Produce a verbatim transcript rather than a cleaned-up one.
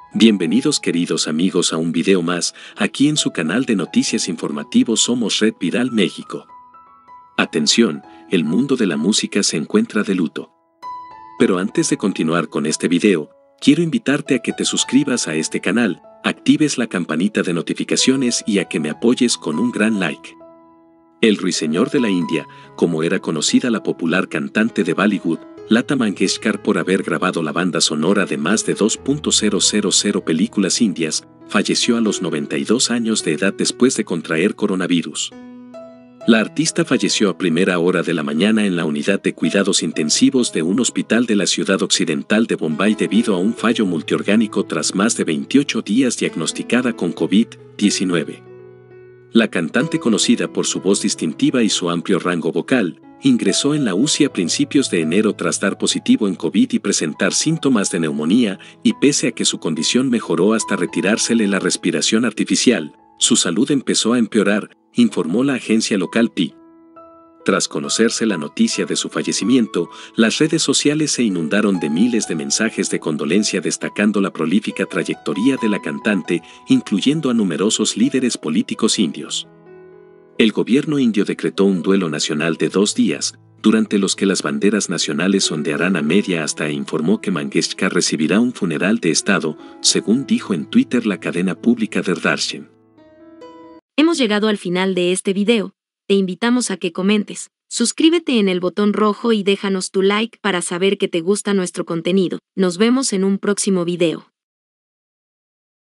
Bienvenidos queridos amigos a un video más, aquí en su canal de noticias informativos Somos Red Viral México. Atención, el mundo de la música se encuentra de luto. Pero antes de continuar con este video, quiero invitarte a que te suscribas a este canal, actives la campanita de notificaciones y a que me apoyes con un gran like. El ruiseñor de la India, como era conocida la popular cantante de Bollywood, Lata Mangeshkar, por haber grabado la banda sonora de más de dos mil películas indias, falleció a los noventa y dos años de edad después de contraer coronavirus. La artista falleció a primera hora de la mañana en la unidad de cuidados intensivos de un hospital de la ciudad occidental de Bombay debido a un fallo multiorgánico tras más de veintiocho días diagnosticada con COVID diecinueve. La cantante, conocida por su voz distintiva y su amplio rango vocal, ingresó en la U C I a principios de enero tras dar positivo en COVID y presentar síntomas de neumonía, y pese a que su condición mejoró hasta retirársele la respiración artificial, su salud empezó a empeorar, informó la agencia local P I. Tras conocerse la noticia de su fallecimiento, las redes sociales se inundaron de miles de mensajes de condolencia destacando la prolífica trayectoria de la cantante, incluyendo a numerosos líderes políticos indios. El gobierno indio decretó un duelo nacional de dos días, durante los que las banderas nacionales ondearán a media asta, e informó que Mangeshkar recibirá un funeral de Estado, según dijo en Twitter la cadena pública Doordarshan. Hemos llegado al final de este video. Te invitamos a que comentes, suscríbete en el botón rojo y déjanos tu like para saber que te gusta nuestro contenido. Nos vemos en un próximo video.